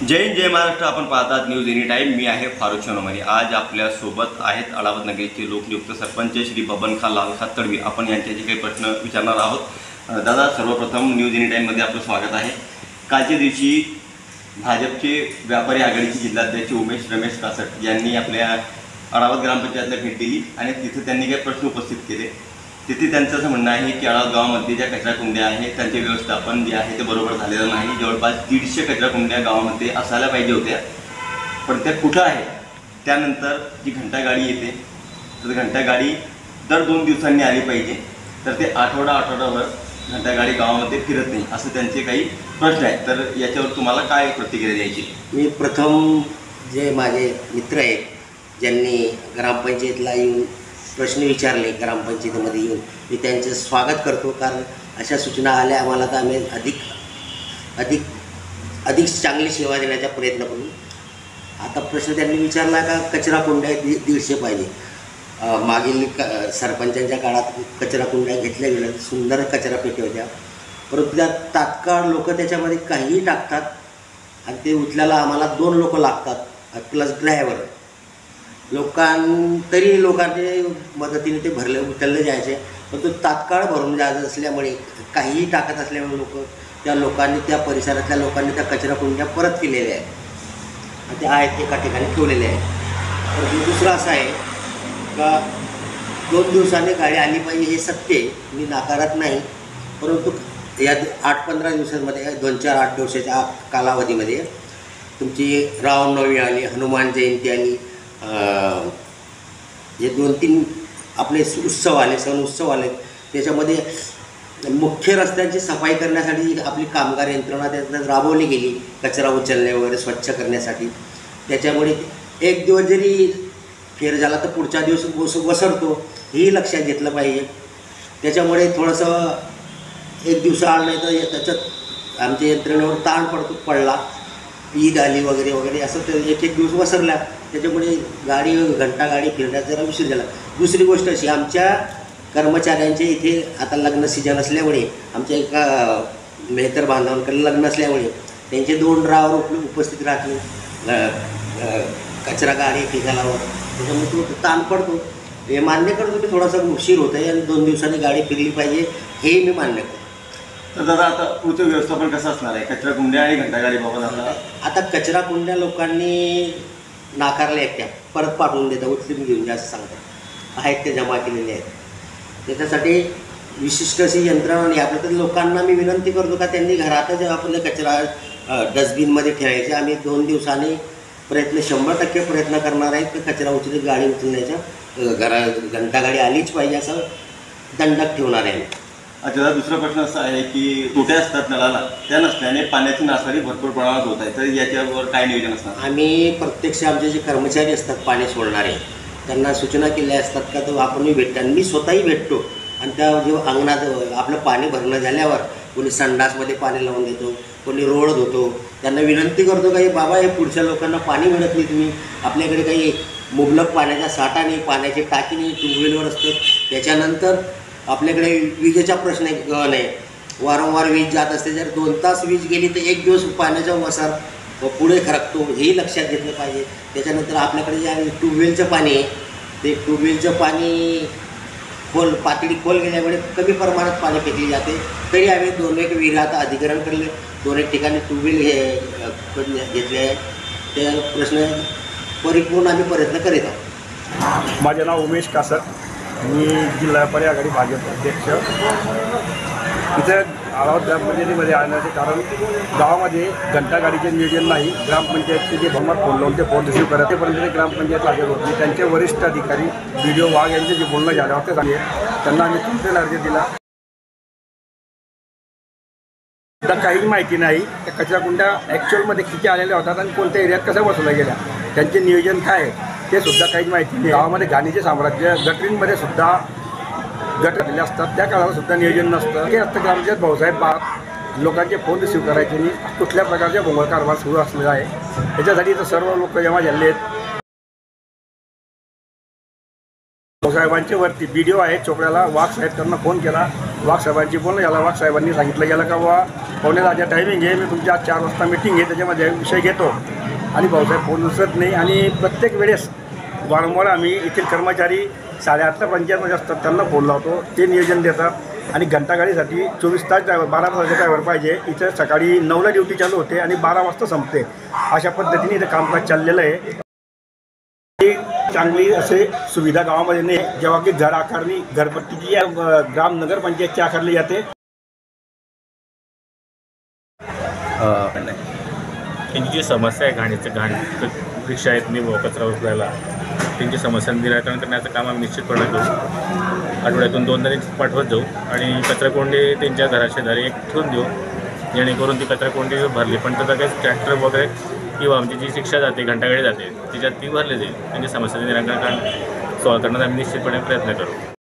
जय हिंद जय महाराष्ट्र। आपण पाहतात news any time. मी आहे फारुख सोनोमनी। आज आपल्या सोबत आहेत अलावत नगरीचे लोकनियुक्त सरपंच श्री बबनखा लालखा तडवी। आपण यांच्याशी काही प्रश्न विचारणार आहोत। दादा, सर्वप्रथम न्यूज एनी टाइममध्ये आपलं स्वागत आहे। कालच्या दिवशी भाजपचे व्यापारी आघाडीचे जिल्हाध्यक्ष उमेश रमेश कासट यांनी आपल्या अळावत ग्रामपंचायतला भेट दिली आणि तिथे त्यांनी काही प्रश्न उपस्थित केले। तिथे त्यांचं असं म्हणणं आहे की अळावत गावामध्ये ज्या कचरा कुंड्या आहेत त्यांचे व्यवस्थापन जे आहे ते बरोबर झालेलं नाही। जवळपास 150 कचरा कुंड्या गावामध्ये असायला पाहिजे होत्या, पण त्या कुठं आहे। त्यानंतर जी घंटागाडी येते तर घंटागाडी दर 2 दिवसांनी आली पाहिजे, तर ते आठवडाभर घंटागाडी गावामध्ये फिरत नाही, असं त्यांचे काही प्रश्न आहेत। तर याच्यावर तुम्हाला काय प्रतिक्रिया द्यायची? मी प्रथम जे माझे मित्र आहेत ज्यांनी ग्रामपंचायतीला येऊन प्रश्न विचारले, ग्रामपंचायतीमध्ये येऊन मी त्यांचे स्वागत करतो। कारण अशा सूचना आल्या आम्हाला तर आम्ही अधिक चांगली सेवा देण्याचा प्रयत्न करू। आता प्रश्न त्यांनी विचारला का कचरा कुंड्या 150 पाहिजे। मागील सरपंचांच्या काळात कचरा कुंड्या घेतल्या गेल्या, सुंदर कचरा पेटी होत्या, परंतु त्या तात्काळ लोक त्याच्यामध्ये काहीही टाकतात आणि ते उचलायला आम्हाला 2 लोक लागतात प्लस ड्रायव्हर। तरी लोकांनी मदतीने ते उचलले जायचे, पण तो तात्काळ भरून जात असल्यामुळे काहीही टाकत असल्यामुळे त्या लोकांनी त्या परिसरातल्या लोकांनी त्या कचरा कुंड्या परत केलेल्या आहेत आणि त्या आहेत एका ठिकाणी ठेवलेल्या आहेत। तर दुसरं असं आहे का 2 दिवसांनी गाडी आली पाहिजे हे सत्य आहे, मी नाकारत नाही, परंतु या 8-15 दिवसांमध्ये 2-4-8 दिवसाच्या कालावधीमध्ये तुमची रामनवमी आली, हनुमान जयंती आली, जे 2-3 आपले उत्सव आले, सण उत्सव आले, त्याच्यामध्ये मुख्य रस्त्यांची सफाई करण्यासाठी आपली कामगार यंत्रणा त्याच्यात राबवली गेली, कचरा उचलणे वगैरे स्वच्छ करण्यासाठी। त्याच्यामुळे 1 दिवस जरी फेर झाला तर पुढच्या दिवस वसरतो, हेही लक्षात घेतलं पाहिजे। त्याच्यामुळे थोडंसं 1 दिवस आलं नाही तर त्याच्यात आमच्या यंत्रणेवर ताण पडला, ईद आली वगैरे वगैरे, असं ते 1-1 दिवस वसरला, त्याच्यामुळे घंटागाडी फिरण्यात जरा उशीर झाला। दुसरी गोष्ट अशी, आमच्या कर्मचाऱ्यांचे इथे आता लग्न सीजन असल्यामुळे, आमच्या एका मेहतर बांधवांकडे लग्न असल्यामुळे त्यांचे 2 ड्रायव्हर उपस्थित राहतील कचरा गाडी ठिकाणावर, त्याच्यामुळे तो ताण पडतो। हे मान्य करतो की थोडासा उशीर होत आहे आणि 2 दिवसांनी गाडी फिरली पाहिजे, हे मी मान्य करतो। तर दादा, आता पुढचं व्यवस्थापन कसं असणार आहे कचरा कुंड्या आणि घंटागाडी बाबत? आता कचरा कुंड्या लोकांनी नाकारल्या आहेत, त्या परत पाठवून देतात, उचलून घेऊन जा असं सांगतात, आहेत ते जमा केलेले आहेत। त्याच्यासाठी विशिष्ट अशी यंत्रणा नाही आपल्या, तर लोकांना मी विनंती करतो का त्यांनी घरातच आपले कचरा डस्टबिनमध्ये ठेवायचे। आम्ही 2 दिवसांनी 100% प्रयत्न करणार आहेत की कचरा गाडी उचलण्याच्या घंटागाडी आलीच पाहिजे असं दंडक ठेवणार आहे। अच्छा, दुसरा प्रश्न असा आहे की तुट्या असतात नळाला, त्या नसल्याने पाण्याची नासाडी भरपूर प्रमाणात होत आहे, तर याच्यावर काय नियोजन असणार? आम्ही प्रत्यक्ष आमचे जे कर्मचारी असतात पाणी सोडणारे त्यांना सूचना केल्या असतात का तो आपणही भेटतो आणि मी स्वतःही भेटतो, आणि त्या जेव्हा अंगणात आपलं पाणी भरणं झाल्यावर कोणी संडासमध्ये पाणी लावून देतो, कोणी रोड धुतो, त्यांना विनंती करतो का बाबा हे पुढच्या लोकांना पाणी मिळत नाही, तुम्ही आपल्याकडे काही मुबलक पाण्याचा साठा नाही, पाण्याची टाकी नाही, ट्यूबवेलवर असतं। त्याच्यानंतर आपल्याकडे विजेचा प्रश्न नाही, वारंवार वीज जात असते, जर 2 तास वीज गेली तर 1 दिवस पाण्याचा वसार पुढे खरकतो, हेही लक्षात घेतलं पाहिजे। त्याच्यानंतर आपल्याकडे जे ट्यूबवेलचं पाणी आहे ते ट्यूबवेलचं पाणी पातळी खोल गेल्यामुळे कमी प्रमाणात पाणी फेकली जाते, तरी आम्ही 2-1 विहिरात अधिग्रहण केले, 2-1 ठिकाणी ट्यूबवेल घेतले आहे, ते प्रश्न परिपूर्ण आम्ही प्रयत्न करीत आहोत। माझे नाव उमेश कासट, मी जिल्हा व्यापारी आघाडी भाजप अध्यक्ष। इथे अळावत ग्रामपंचायतीमध्ये आणण्याचे कारण गावामध्ये घंटागाडीचे नियोजन नाही, ग्रामपंचायतचे जे भंगार फोन लावून ते फोन रिसीव्ह करत तेपर्यंत ते ग्रामपंचायत हजर होत नाही। त्यांचे वरिष्ठ अधिकारी BDO वाघ यांचे जे बोलणं झाल्यावर ते झाले, त्यांना आम्ही कंप्लेंट अर्ज दिला, सुद्धा काही माहिती नाही त्या कचरा कुंड्या ॲक्च्युअलमध्ये किती आलेल्या होतात आणि कोणत्या एरियात कशा बसवल्या गेल्या, त्यांचे नियोजन काय आहे ते सुद्धा काहीच माहिती नाही। गावामध्ये घाणीचे साम्राज्य, गटरींमध्ये सुद्धा गटर दिले असतात, त्या काळाला सुद्धा नियोजन नसतं। हे असतं ग्रामपंचायत भाऊसाहेब लोकांचे फोन रिसीव्ह करायचे नाही, कुठल्या प्रकारच्या भोंगळ कारभार सुरू असलेला आहे। याच्यासाठी तर सर्व लोक जमा झाले आहेत। भाऊसाहेबांच्या वरती BDO आहे चोपड्याला, वाघ साहेब त्यांना फोन केला, वाघ साहेबांची बोलणं झाला, वाघ साहेबांनी सांगितलं गेलं का बाबा पावणे 10चा टायमिंग आहे, मी तुमची आज 4 वाजता मीटिंग आहे, त्याच्यामध्ये विषय घेतो. आणि भाऊसाहेब फोन उचलत नाही आणि प्रत्येक वेळेस वारंवार आम्ही येथील कर्मचारी 8:30ला पंचायतमध्ये असतात, त्यांना फोन लावतो, ते नियोजन देतात. आणि घंटागाडीसाठी 24 तास ड्रायव्हर, 12 तासाचा ड्रायव्हर पाहिजे. इथं सकाळी 9ला ड्युटी चालू होते आणि 12 वाजता संपते. अशा पद्धतीने इथं कामकाज चाललेलं आहे. चांगली असे सुविधा गावामध्ये नाही. जेव्हा की घर आकारणी घरपट्टीची ग्राम नगरपंचायतची आकारली जाते. त्यांची जी समस्या आहे घाण रिक्षा आहेत नाही कचरा उचलायला, त्यांची समस्या निराकरण करण्याचं काम आम्ही निश्चितपणे करू. आठवड्यातून 2 तरी पाठवत जाऊ आणि कचराकोंडी त्यांच्या घराशेजारी एक ठेवून देऊ, जेणेकरून ती कचराकोंडी भरली पण त्याचा काही ट्रॅक्टर वगैरे किंवा आमची जी शिक्षा जाते घंटागाडी जाते त्याच्यात ती भरली जाईल. त्यांची समस्याचं निराकरण सॉल्व करण्याचा आम्ही निश्चितपणे प्रयत्न करू.